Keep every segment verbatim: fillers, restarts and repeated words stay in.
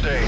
stage.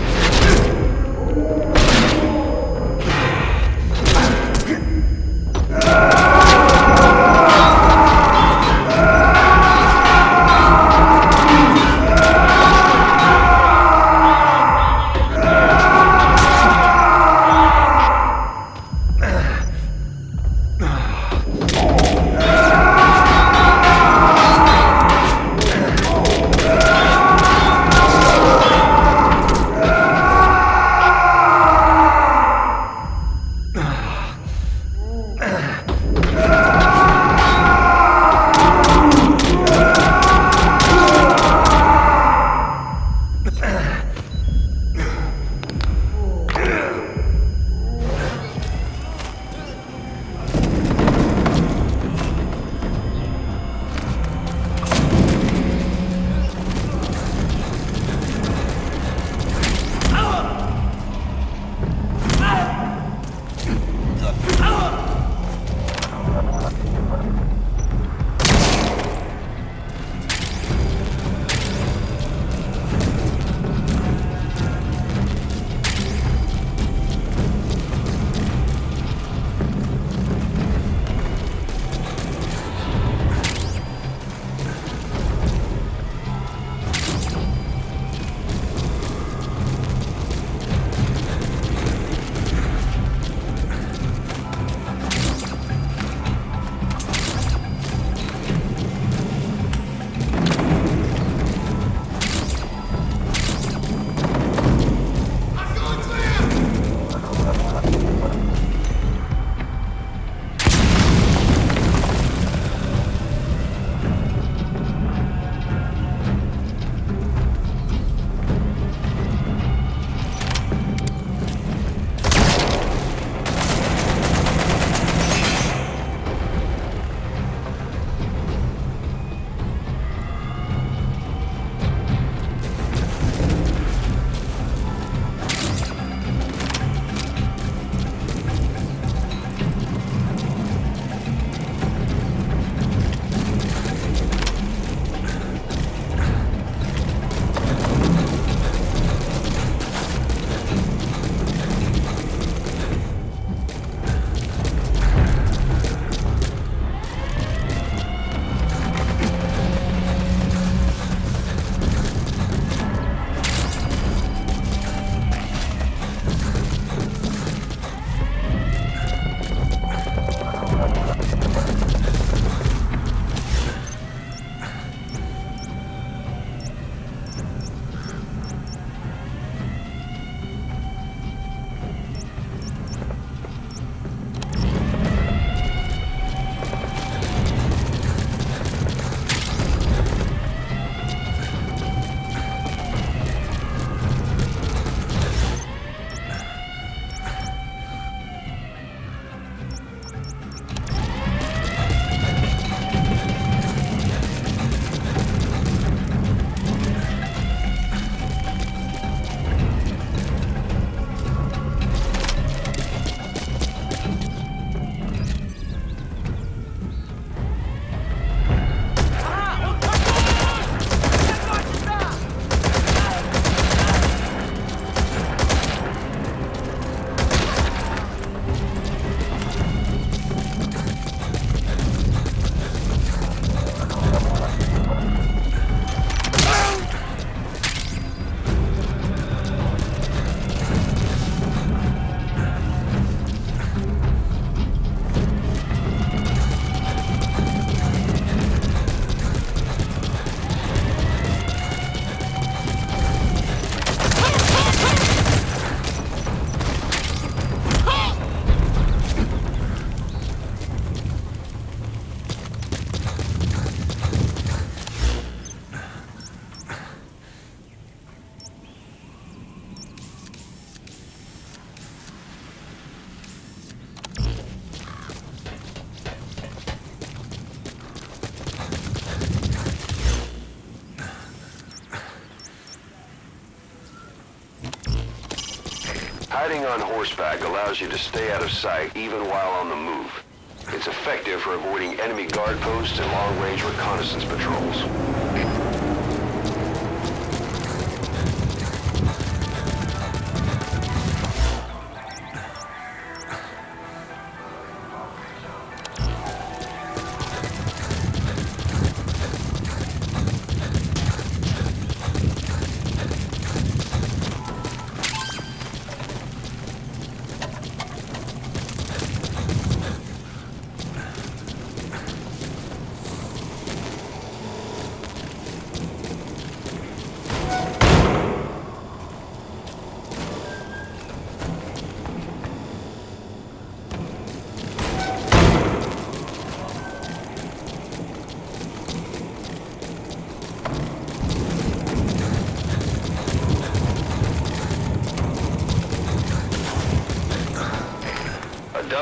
Hiding on horseback allows you to stay out of sight even while on the move. It's effective for avoiding enemy guard posts and long-range reconnaissance patrols.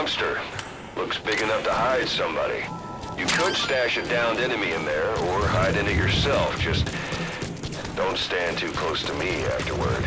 dumpster. Looks big enough to hide somebody. You could stash a downed enemy in there, or hide in it yourself. Just don't stand too close to me afterward.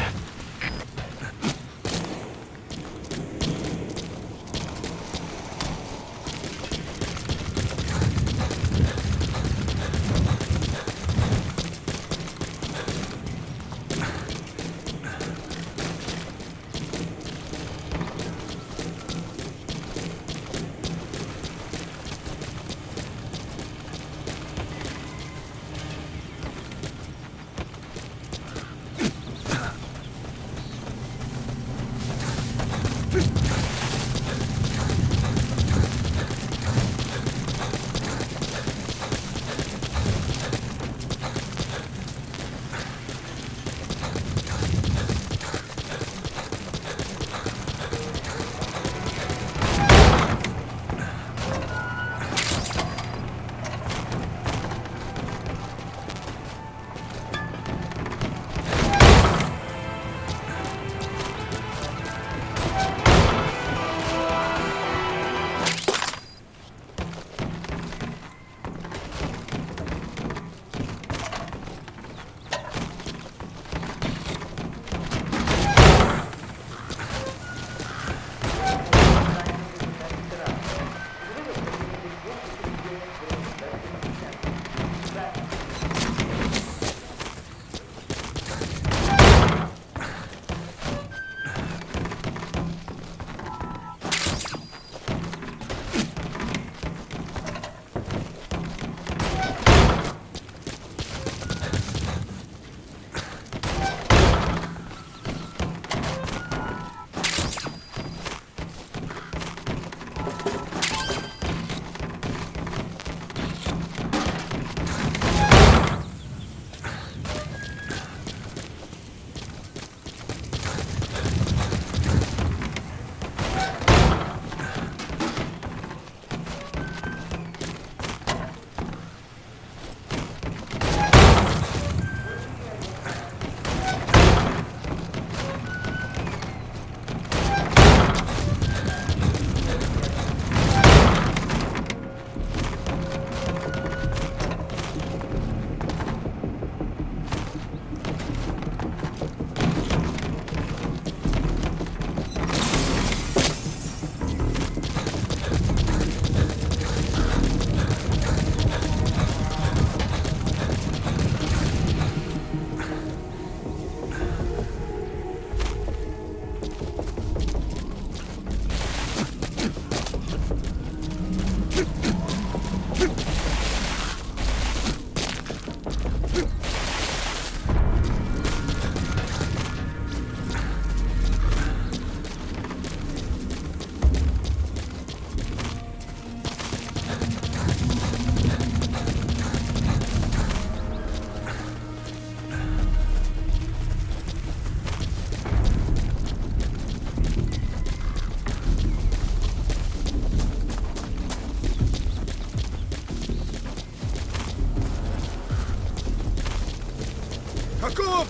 Hakub!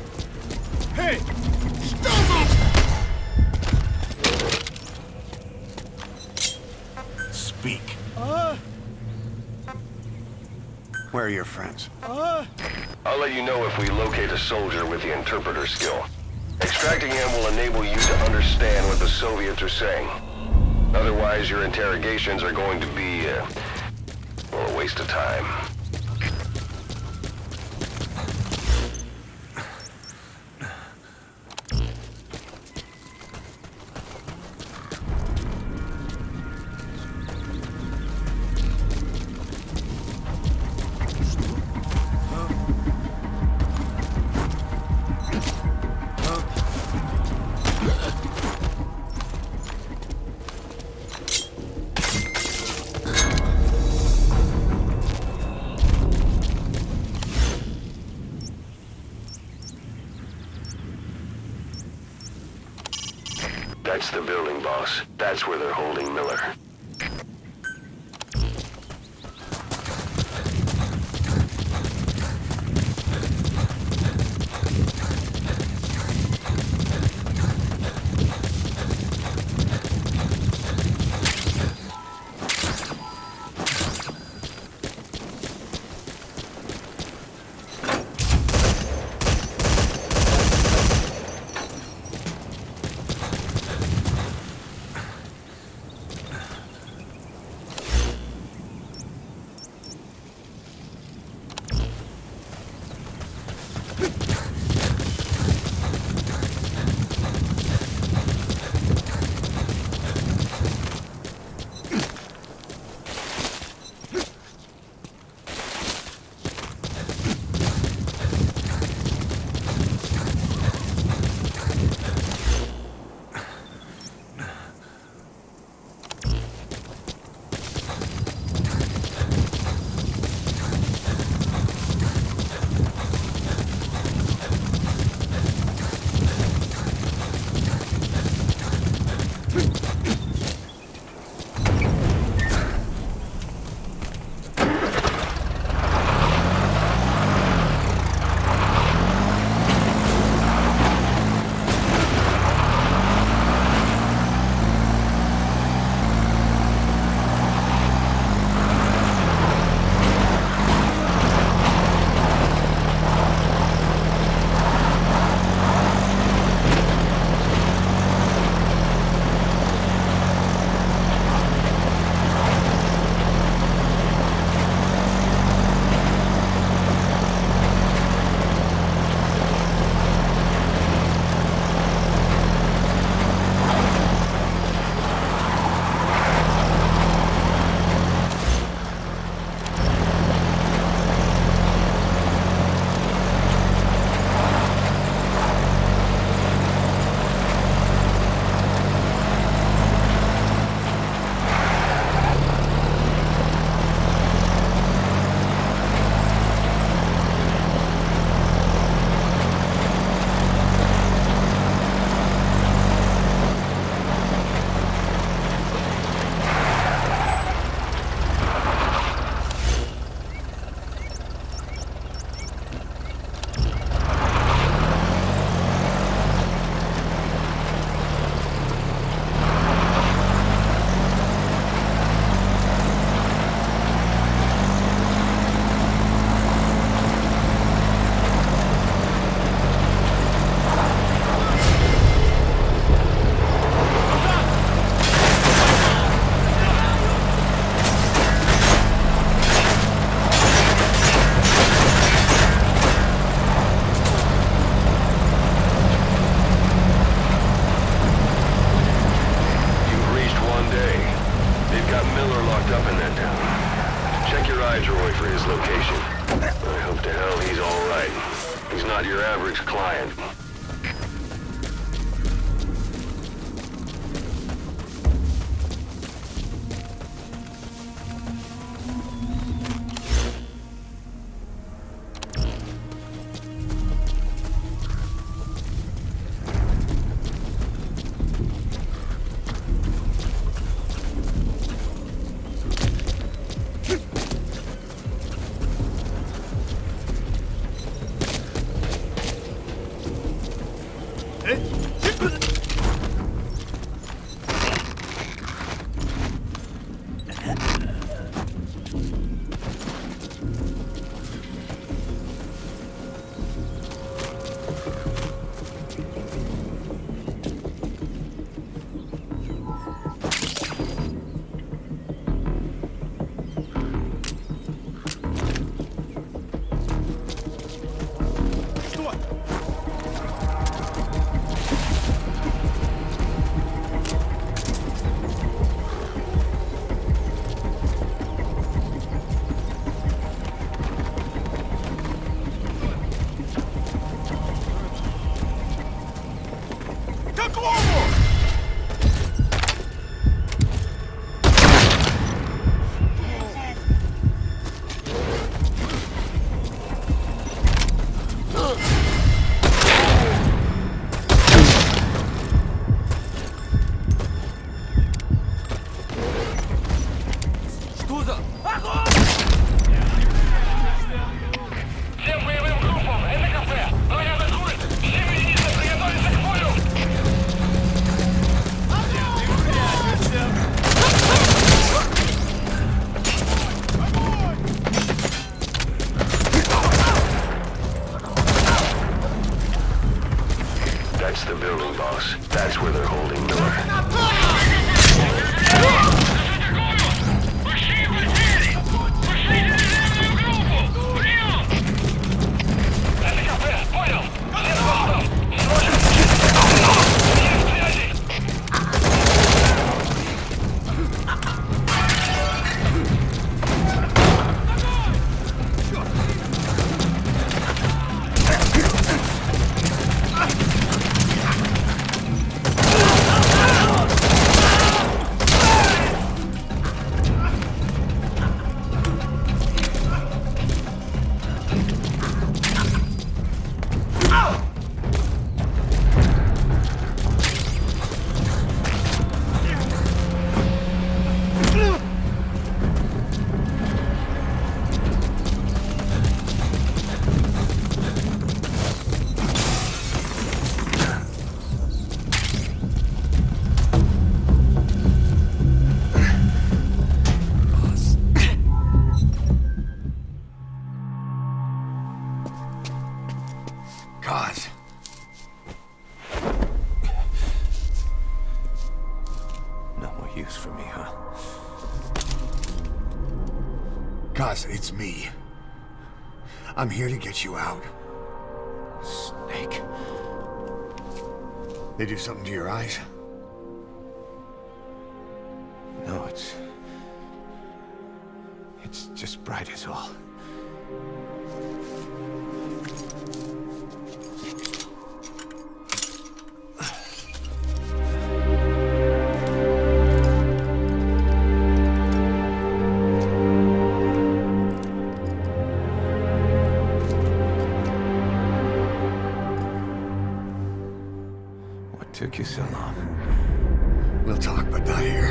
Hey! Stop it! Speak. Uh, Where are your friends? uh... I'll let you know if we locate a soldier with the interpreter skill. Extracting him will enable you to understand what the Soviets are saying. Otherwise, your interrogations are going to be, uh, well, a waste of time. That's the building, boss. That's where they're holding Miller. locked up in that town. Check your iDroid for his location. I hope to hell he's all right. He's not your average client. That's the building, boss. That's where they're holding Miller. Use for me, huh? Kaz, it's me. I'm here to get you out. Snake. They do something to your eyes? No, it's... It's just bright as all. Took you so long. We'll talk, but not here.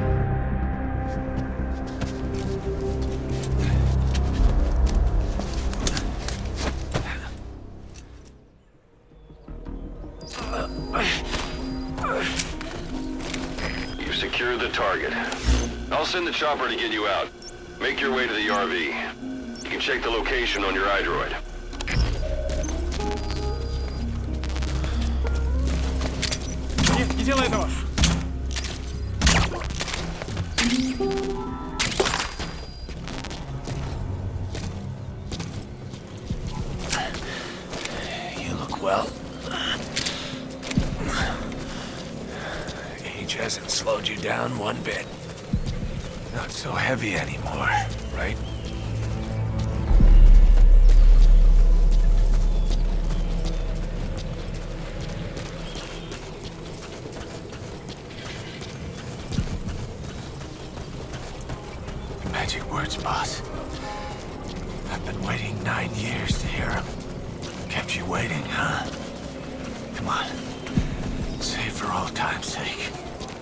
You've secured the target. I'll send the chopper to get you out. Make your way to the R V. You can check the location on your iDroid. Не делай этого! You look well. Age hasn't slowed you down one bit. Not so heavy anymore, right? Magic words, boss. I've been waiting nine years to hear them. Kept you waiting, huh? Come on. Save for all time's sake.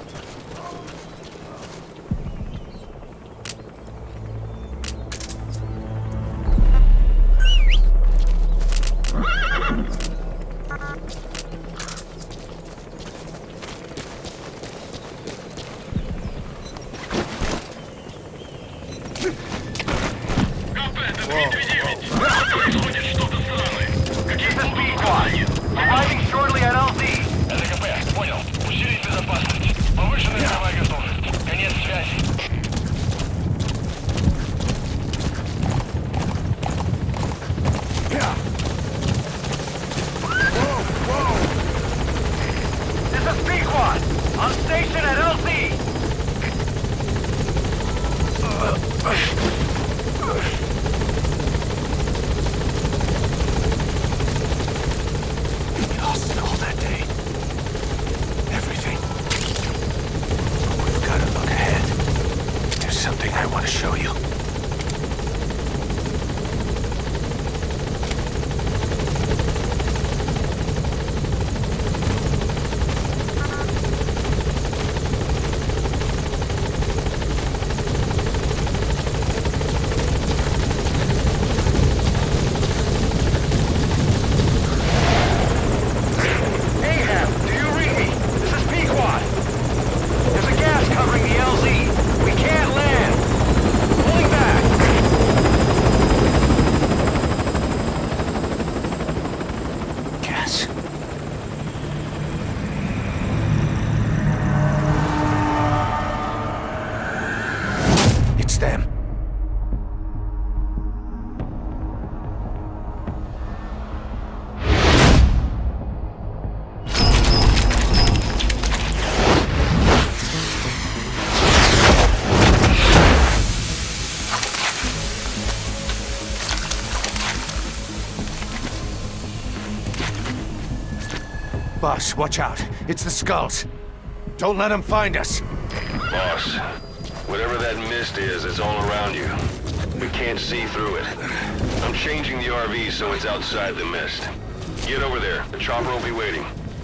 Boss, watch out. It's the skulls. Don't let them find us. Boss, whatever that mist is, it's all around you. We can't see through it. I'm changing the R V so it's outside the mist. Get over there. The chopper will be waiting.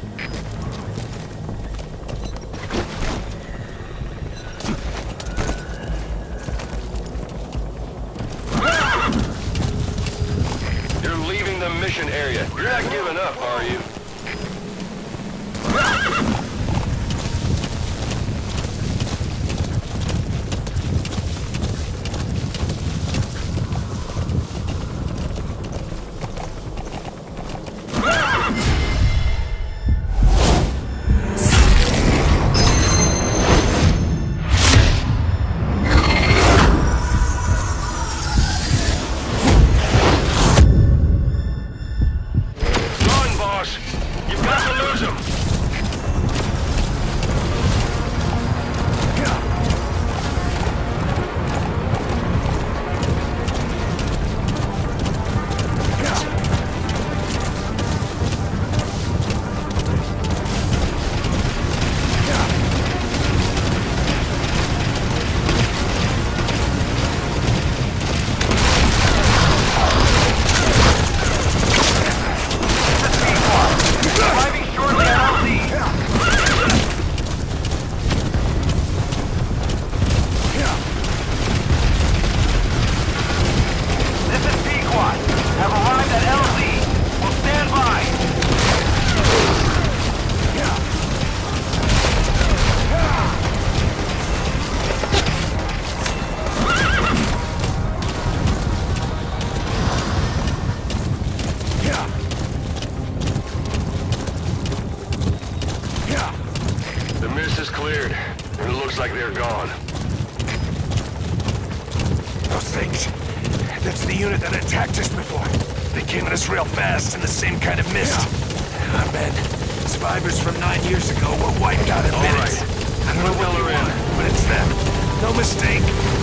You're leaving the mission area. You're not giving up, are you? Real fast in the same kind of mist. Yeah. Our men, survivors from nine years ago, were wiped out in minutes. Right. I don't know what they want, but it's them. No mistake.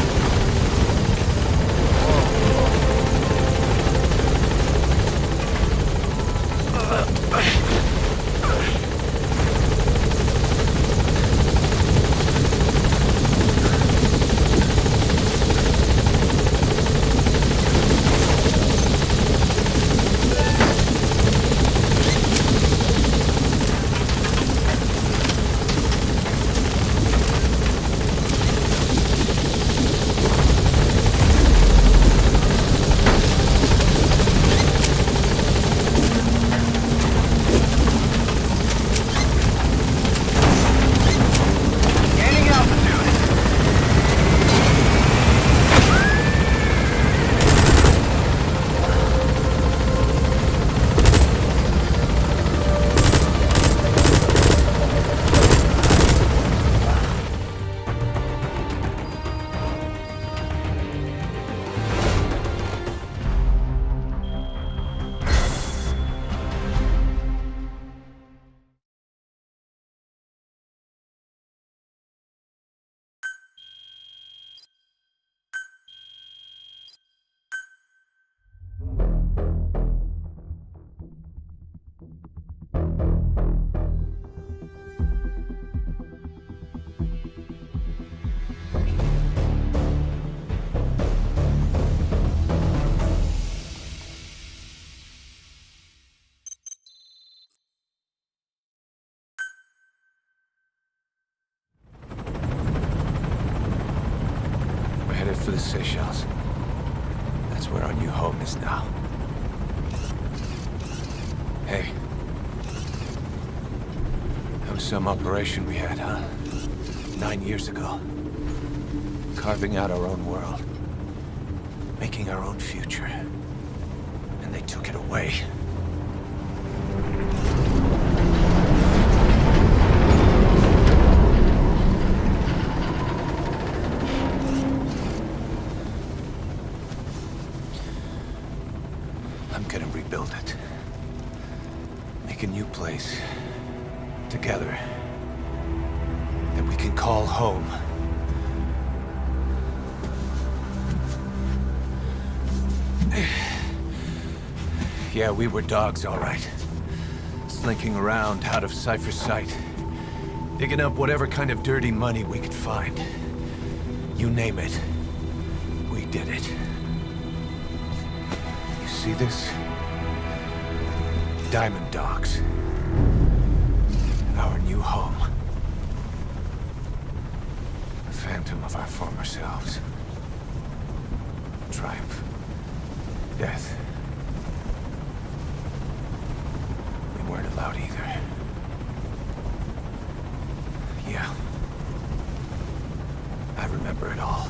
For the Seychelles. That's where our new home is now. Hey. That was some operation we had, huh? Nine years ago. Carving out our own world. Making our own future. And they took it away. I'm gonna rebuild it. Make a new place. Together. That we can call home. Yeah, we were dogs, all right. Slinking around out of Cypher's sight. Digging up whatever kind of dirty money we could find. You name it. We did it. See this? Diamond Dogs. Our new home. A phantom of our former selves. Triumph. Death. We weren't allowed either. Yeah. I remember it all.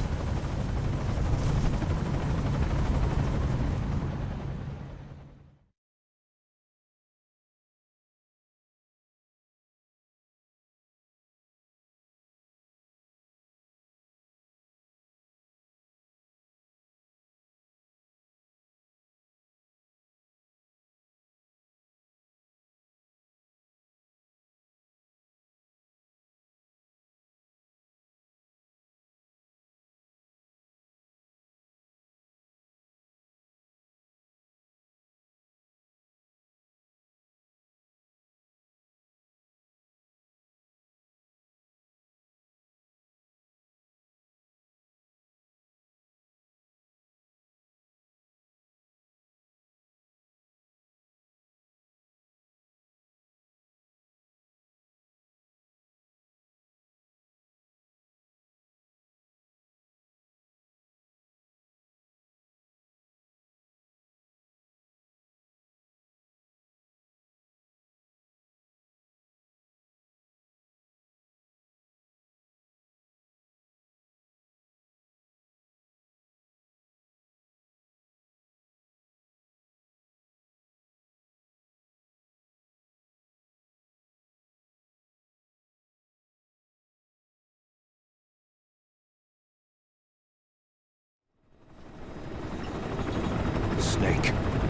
Snake.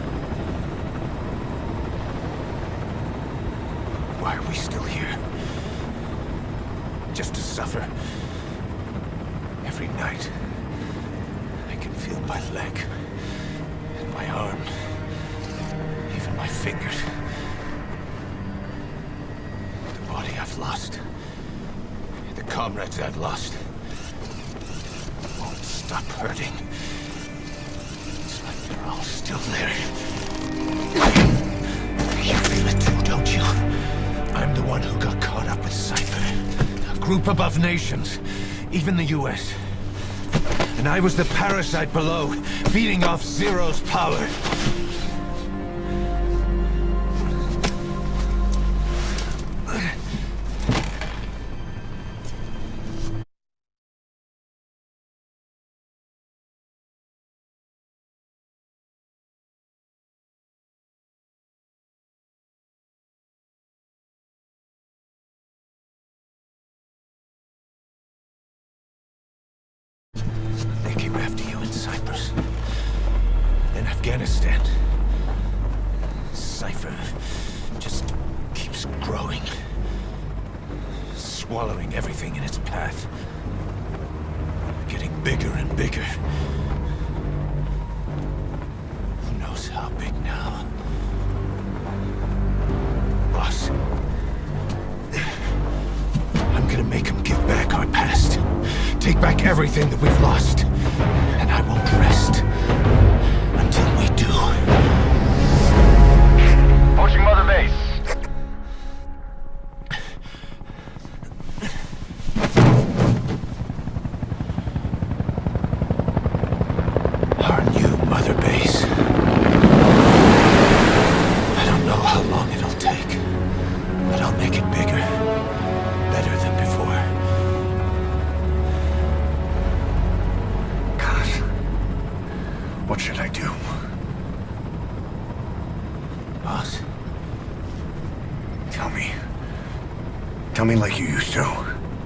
Why are we still here? Just to suffer? Feel my leg, and my arm, even my fingers. The body I've lost, the comrades I've lost, won't stop hurting. It's like they're all still there. You feel it too, don't you? I'm the one who got caught up with Cypher. A group above nations, even the U S. And I was the parasite below, feeding off Zero's power. They came after you in Cyprus, then Afghanistan. Cypher just keeps growing, swallowing everything in its path, getting bigger and bigger. Who knows how big now? Boss, I'm gonna make him give back our past. Take back everything that we've lost. And I won't rest until we do. Approaching Mother Base. Our new Mother Base. I don't know how long it'll take, but I'll make it bigger, better than before. What should I do? Boss? Tell me. Tell me like you used to.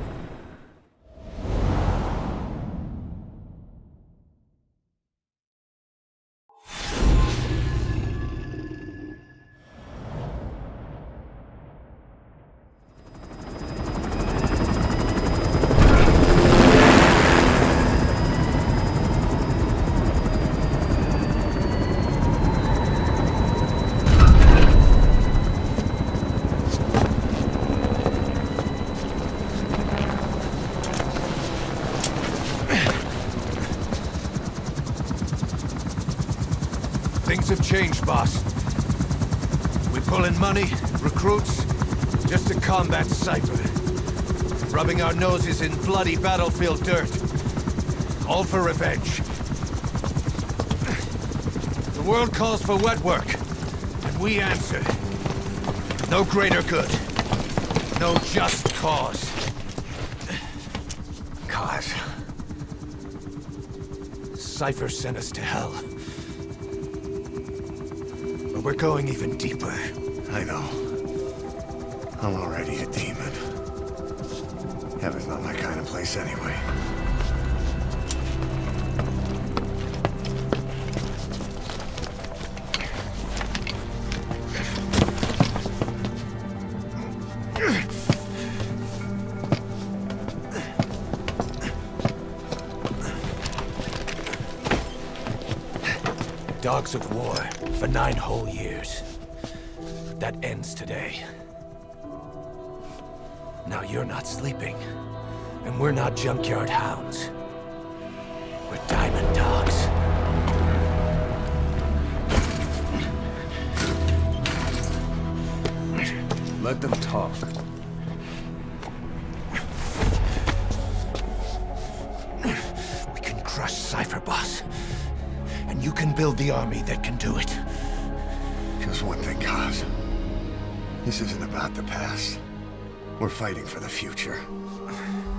Things have changed, boss. We pull in money, recruits, just to combat Cypher. Rubbing our noses in bloody battlefield dirt. All for revenge. The world calls for wet work, and we answer. No greater good. No just cause. Cause? Cypher sent us to hell. But we're going even deeper. I know. I'm already a demon. Heaven's not my kind of place anyway. Dogs of war for nine whole years. That ends today. Now you're not sleeping, and we're not junkyard hounds. We're diamond dogs. Let them talk. We can crush Cypher, boss. And you can build the army that can do it. Just one thing, Kaz. This isn't about the past. We're fighting for the future.